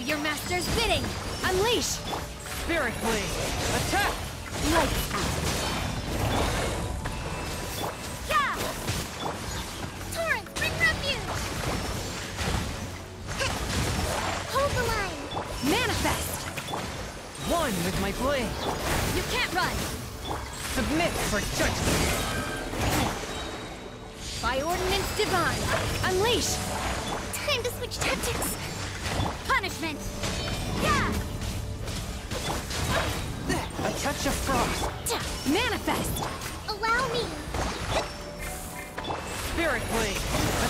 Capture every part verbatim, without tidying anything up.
your master's bidding! Unleash! Spirit Blade! Attack! Lights out! Yeah! Torrent, bring refuge! Hold the line! Manifest! One with my blade! You can't run! Submit for judgment! By ordinance divine! Unleash! Time to switch tactics! Punishment! Yeah! A touch of frost! Manifest! Allow me! Spirit Blade!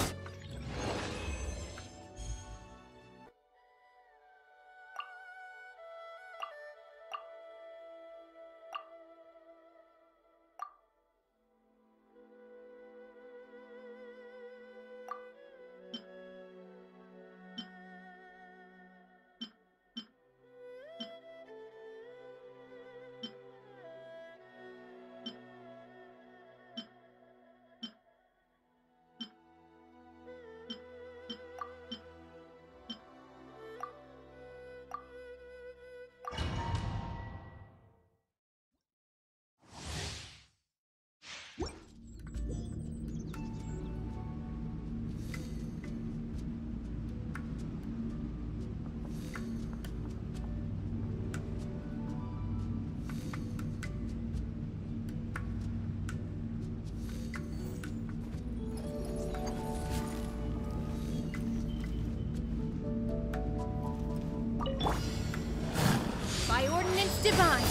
By ordinance divine!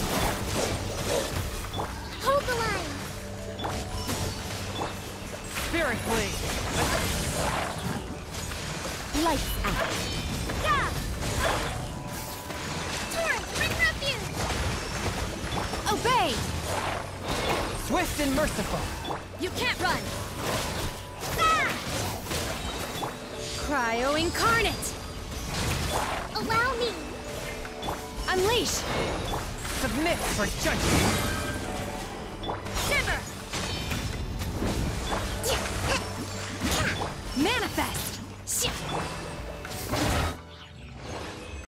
Hold the line! Spirit Blade! Lights out! Yeah! Torrent, bring refuge! Obey! Swift and merciful! You can't run! Ah! Cryo incarnate! Allow me! Unleash! Submit for judgment! Shiver! Manifest!